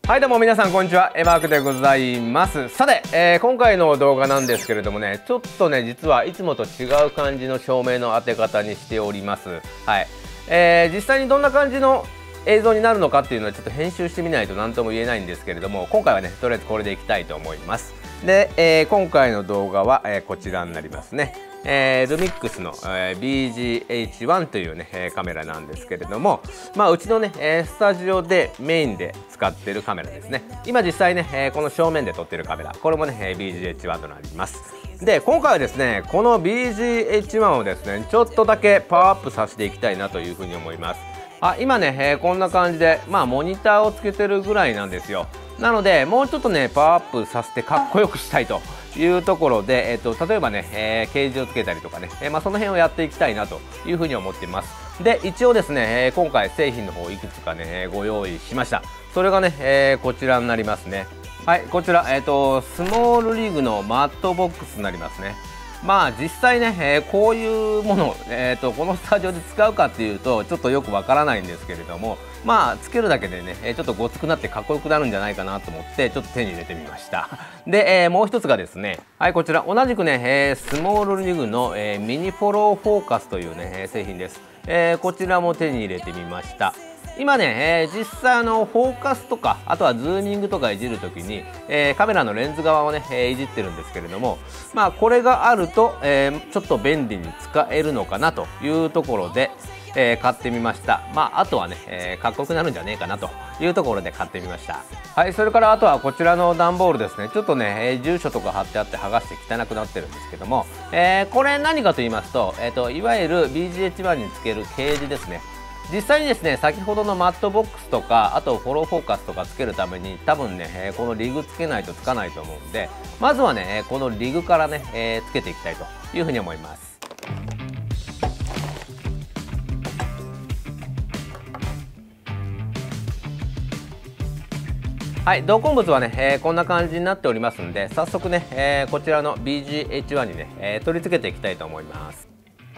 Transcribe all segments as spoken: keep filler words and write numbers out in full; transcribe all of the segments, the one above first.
はい、どうも皆さんこんにちは、エマークでございます。さて、えー、今回の動画なんですけれどもね、ちょっとね実はいつもと違う感じの照明の当て方にしております。はい、えー、実際にどんな感じの映像になるのかっていうのはちょっと編集してみないと何とも言えないんですけれども、今回はねとりあえずこれでいきたいと思います。で、えー、今回の動画は、えー、こちらになりますね。えー、ルミックスの、えー、ビージーエイチワン というね、えー、カメラなんですけれども、まあ、うちのね、えー、スタジオでメインで使っているカメラですね。今実際ね、えー、この正面で撮っているカメラ、これもね、えー、ビージーエイチワン となります。で、今回はですね、この ビージーエイチワン をですね、ちょっとだけパワーアップさせていきたいなというふうに思います。あ、今ね、えー、こんな感じで、まあ、モニターをつけてるぐらいなんですよ。なので、もうちょっとね、パワーアップさせてかっこよくしたいというところで、えっと、例えばね、えー、ケージをつけたりとかね、えー、まあ、その辺をやっていきたいなというふうに思っています。で、一応ですね、えー、今回製品の方いくつかね、ご用意しました。それがね、えー、こちらになりますね。はい、こちら、えっと、スモールリーグのマットボックスになりますね。まあ実際ね、えー、こういうものを、えー、とこのスタジオで使うかっていうとちょっとよくわからないんですけれども、まあつけるだけでねちょっとごつくなってかっこよくなるんじゃないかなと思ってちょっと手に入れてみました。で、えー、もう一つがですね、はい、こちら同じくね、えー、スモールリグの、えー、ミニフォローフォーカスというね製品です。えー、こちらも手に入れてみました。今ね、えー、実際あのフォーカスとかあとはズーミングとかいじるときに、えー、カメラのレンズ側をね、えー、いじってるんですけれども、まあこれがあると、えー、ちょっと便利に使えるのかなというところで、えー、買ってみました。まああとはね、えー、かっこよくなるんじゃねえかなというところで買ってみました。はい、それからあとはこちらの段ボールですね。ちょっとね、えー、住所とか貼ってあって剥がして汚くなってるんですけども、えー、これ何かと言いますと、えーと、いわゆる ビージーエイチワン につけるケージですね。実際にですね、先ほどのマットボックスとかあとフォローフォーカスとかつけるために多分ね、えー、このリグつけないとつかないと思うんで、まずはねこのリグからね、えー、つけていきたいというふうに思います。はい、同梱物はね、えー、こんな感じになっておりますんで、早速ね、えー、こちらの ビージーエイチワン にね、えー、取り付けていきたいと思います。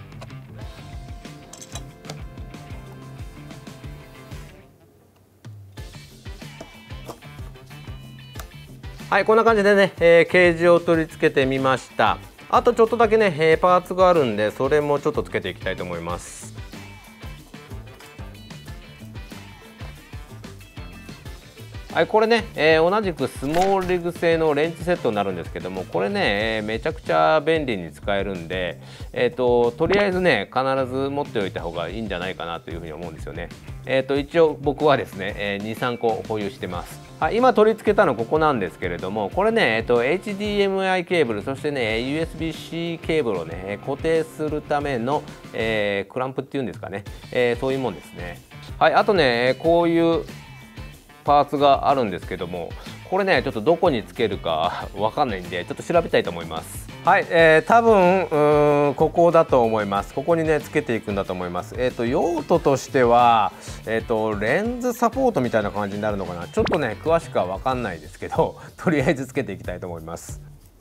はい、こんな感じでね、えー、ケージを取り付けてみました。あとちょっとだけね、えー、パーツがあるんで、それもちょっとつけていきたいと思います。はい、これね、えー、同じくスモールリグ製のレンチセットになるんですけども、これね、えー、めちゃくちゃ便利に使えるんで、えーと、とりあえずね必ず持っておいた方がいいんじゃないかなというふうに思うんですよね。えーと、一応僕はですね、えー、にさんこ保有してます。はい、今取り付けたのここなんですけれども、これね、えーと、エイチディーエムアイ ケーブル、そしてね ユーエスビーシー ケーブルをね固定するための、えー、クランプっていうんですかね、えー、そういうもんですね。はい、あとねこういうパーツがあるんですけども、これねちょっとどこにつけるかわかんないんでちょっと調べたいと思います。はい、えー、多分うーんここだと思います。ここにねつけていくんだと思います。えっと用途としてはえっとレンズサポートみたいな感じになるのかな。ちょっとね詳しくはわかんないですけどとりあえずつけていきたいと思います。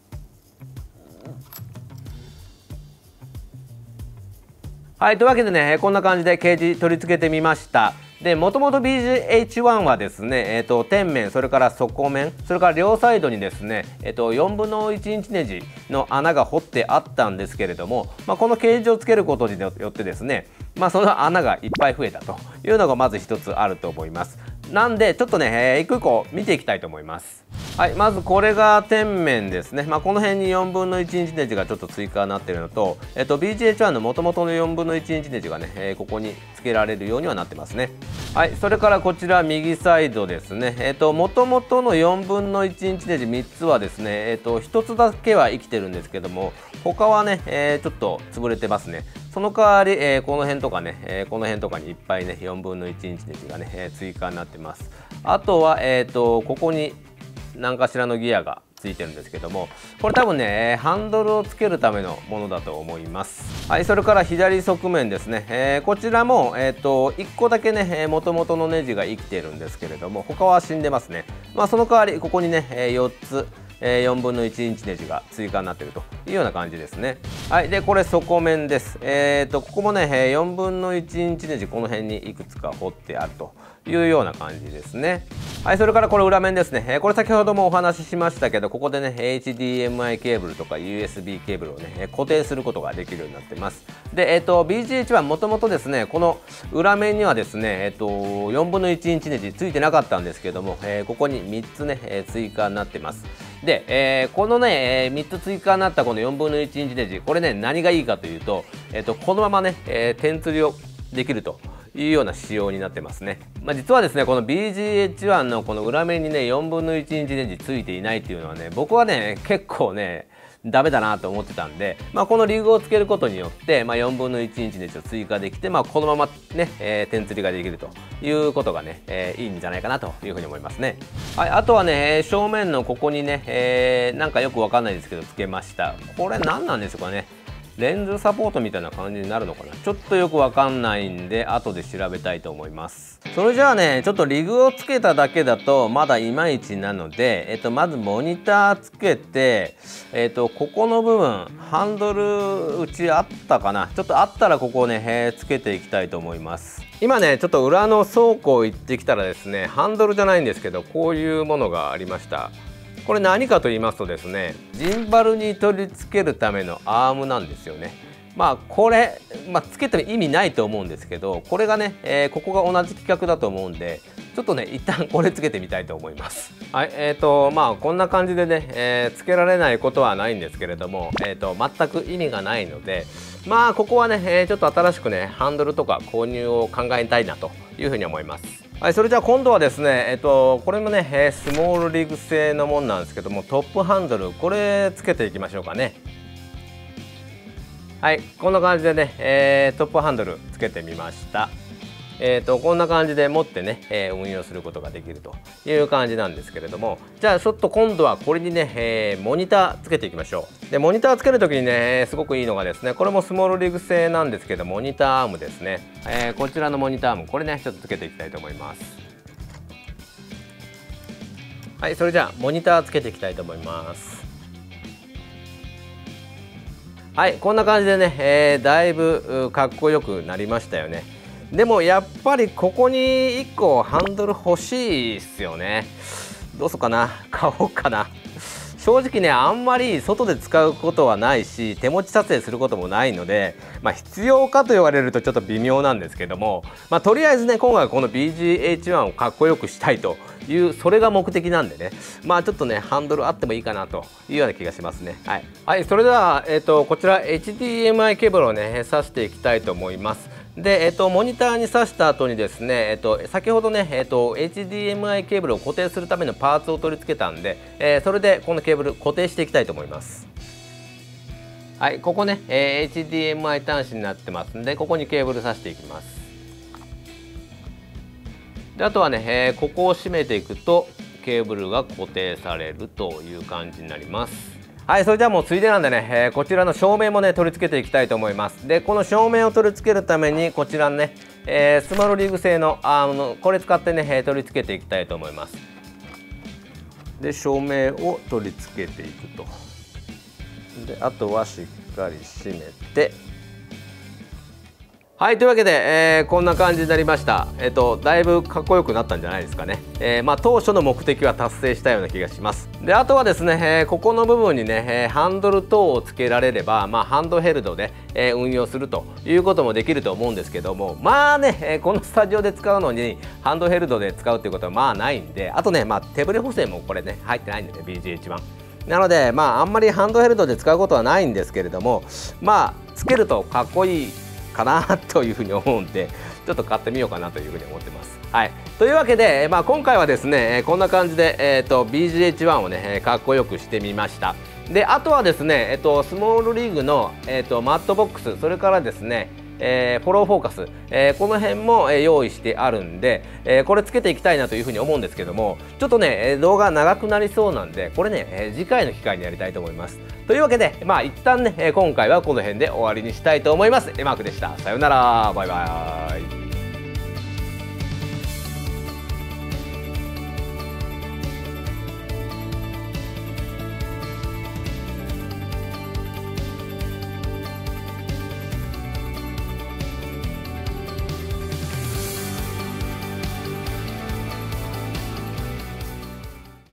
はい、というわけでねこんな感じでケージ取り付けてみました。で、もともと ビージーエイチワン はですね、えーと、天面、それから底面、それから両サイドにですね、えーと、よんぶんのいちインチネジの穴が掘ってあったんですけれども、まあ、このケージをつけることによってですね、まあ、その穴がいっぱい増えたというのがまず一つあると思います。なんでちょっとね、えー、一個一個見ていきたいと思います。はい、まずこれが天面ですね。まあ、この辺によんぶんのいちインチネジがちょっと追加になっているのと、えっと、ビージーエイチワン の元々のよんぶんのいちインチネジがね、えー、ここにつけられるようにはなってますね。はい、それからこちら右サイドですね。えっと、元々のよんぶんのいちインチネジみっつはですね、えっと、ひとつだけは生きてるんですけども、他はね、えー、ちょっと潰れてますね。その代わり、えー、この辺とかね、えー、この辺とかにいっぱいねよんぶんのいちインチネジがね、えー、追加になってます。あとは、えーと、ここに何かしらのギアがついてるんですけども、これ多分ねハンドルをつけるためのものだと思います。はい、それから左側面ですね、えー、こちらも、えーと、いっこだけねもともとのネジが生きてるんですけれども、他は死んでますね。まあ、その代わりここにねよっつえー、よんぶんのいちインチネジが追加になっているというような感じですね。はい、でこれ底面です。えーとここもねよんぶんのいちインチネジこの辺にいくつか彫ってあるというような感じですね。はい、それからこれ裏面ですね。えー、これ先ほどもお話ししましたけど、ここでね エイチディーエムアイ ケーブルとか ユーエスビー ケーブルをね固定することができるようになってます。で、えーと ビージーエイチワン もともとですねこの裏面にはですね、えーとよんぶんのいちインチネジついてなかったんですけども、えー、ここにみっつね、えー、追加になってます。で、えー、このね、えー、みっつ追加になったこのよんぶんのいちインチネジ、これね何がいいかというと、えーとこのままね、えー、点釣りをできるというような仕様になってますね。まあ、実はですねこの ビージーエイチワン のこの裏面にねよんぶんのいちインチネジついていないっていうのはね、僕はね結構ねダメだなと思ってたんで、まあ、このリグをつけることによって、まあ、よんぶんのいちインチネジを追加できて、まあ、このままね、えー、点釣りができるということがね、えー、いいんじゃないかなというふうに思いますね。はい、あとはね正面のここにね、えー、なんかよくわかんないですけどつけました。これ何なんですかね。レンズサポートみたいな感じになるのかな、ちょっとよくわかんないんで後で調べたいと思います。それじゃあねちょっとリグをつけただけだとまだいまいちなので、えっと、まずモニターつけて、えっと、ここの部分ハンドルうちあったかな、ちょっとあったらここをね、えー、つけていきたいと思います。今ねちょっと裏の倉庫行ってきたらですね、ハンドルじゃないんですけどこういうものがありました。これ何かと言いますとですね、ジンバルに取り付けるためのアームなんですよね。まあこれ、まあ、つけても意味ないと思うんですけど、これがね、えー、ここが同じ規格だと思うんでちょっとね一旦これつけてみたいと思います。はい、えーとまあこんな感じでね、えー、つけられないことはないんですけれども、えーと全く意味がないので、まあここはね、えー、ちょっと新しくねハンドルとか購入を考えたいなというふうに思います。はい、それじゃあ今度はですね、えっと、これもね、えー、スモールリグ製のもんなんですけども、トップハンドルこれつけていきましょうかね。はい、こんな感じでね、えー、トップハンドルつけてみました。えーとこんな感じで持ってね、えー、運用することができるという感じなんですけれども、じゃあちょっと今度はこれにね、えー、モニターつけていきましょう。でモニターつける時にねすごくいいのがですね、これもスモールリグ製なんですけどモニターアームですね、えー、こちらのモニターアームこれねちょっとつけていきたいと思います。はい、それじゃあモニターつけていきたいと思います。はい、こんな感じでね、えー、だいぶかっこよくなりましたよね。でもやっぱりここにいっこハンドル欲しいっすよね。どうすっかな、買おうかな。正直ねあんまり外で使うことはないし手持ち撮影することもないので、まあ、必要かと言われるとちょっと微妙なんですけども、まあ、とりあえずね今回はこの ビージーエイチワン をかっこよくしたいというそれが目的なんでね、まあちょっとねハンドルあってもいいかなというような気がしますね。はい、はい、それでは、えーと、こちら エイチディーエムアイ ケーブルをね挿していきたいと思います。で、えっと、モニターに挿した後にですね、えっと、先ほどね、えっと、エイチディーエムアイ ケーブルを固定するためのパーツを取り付けたんで、えー、それでこのケーブル固定していきたいと思います。はい、ここね、えー、エイチディーエムアイ 端子になってますんで、ここにケーブル挿していきます。であとはね、えー、ここを締めていくとケーブルが固定されるという感じになります。はい、それじゃあもうついでなんでね、えー、こちらの照明もね取り付けていきたいと思います。でこの照明を取り付けるためにこちらのね、えー、スモールリグ製のアームのこれ使ってね取り付けていきたいと思います。で照明を取り付けていくと。であとはしっかり締めて、はい、というわけで、えー、こんな感じになりました。えっとだいぶかっこよくなったんじゃないですかね。えー、まあ当初の目的は達成したような気がします。であとはですね、えー、ここの部分にね、えー、ハンドル等をつけられれば、まあ、ハンドヘルドで、えー、運用するということもできると思うんですけども、まあね、えー、このスタジオで使うのにハンドヘルドで使うっていうことはまあないんで、あとね、まあ、手ブレ補正もこれね入ってないんでね ビージーエイチワン。なのでまああんまりハンドヘルドで使うことはないんですけれども、まあつけるとかっこいいかなというふうに思うんでちょっと買ってみようかなというふうに思ってます。はい、というわけで、まあ、今回はですねこんな感じで、えー、と ビージーエイチワン をねかっこよくしてみました。であとはですね、えー、とスモールリーグの、えー、とマットボックス、それからですねえー、フォローフォーカス、えー、この辺も、えー、用意してあるんで、えー、これつけていきたいなというふうに思うんですけども、ちょっとね動画長くなりそうなんでこれね、えー、次回の機会にやりたいと思います。というわけでまあ一旦ね今回はこの辺で終わりにしたいと思います。エマークでした。さようなら、バイバイ。